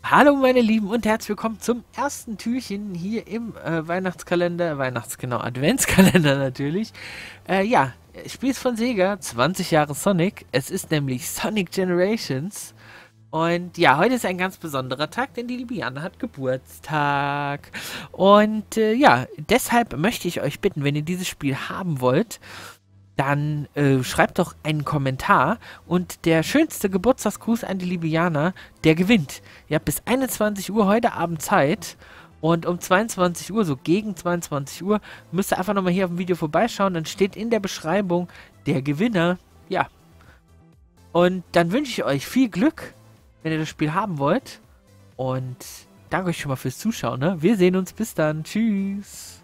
Hallo meine Lieben und herzlich willkommen zum ersten Türchen hier im Weihnachtskalender, genau, Adventskalender natürlich. Ja, Spiel ist von Sega, 20 Jahre Sonic. Es ist nämlich Sonic Generations. Und ja, heute ist ein ganz besonderer Tag, denn die liebe Jana hat Geburtstag. Und ja, deshalb möchte ich euch bitten, wenn ihr dieses Spiel haben wollt, dann schreibt doch einen Kommentar und der schönste Geburtstagsgruß an die liebe Jana, der gewinnt. Ihr habt bis 21 Uhr heute Abend Zeit und um 22 Uhr, so gegen 22 Uhr, müsst ihr einfach nochmal hier auf dem Video vorbeischauen. Dann steht in der Beschreibung der Gewinner. Ja, und dann wünsche ich euch viel Glück, wenn ihr das Spiel haben wollt. Und danke euch schon mal fürs Zuschauen. Ne? Wir sehen uns. Bis dann. Tschüss.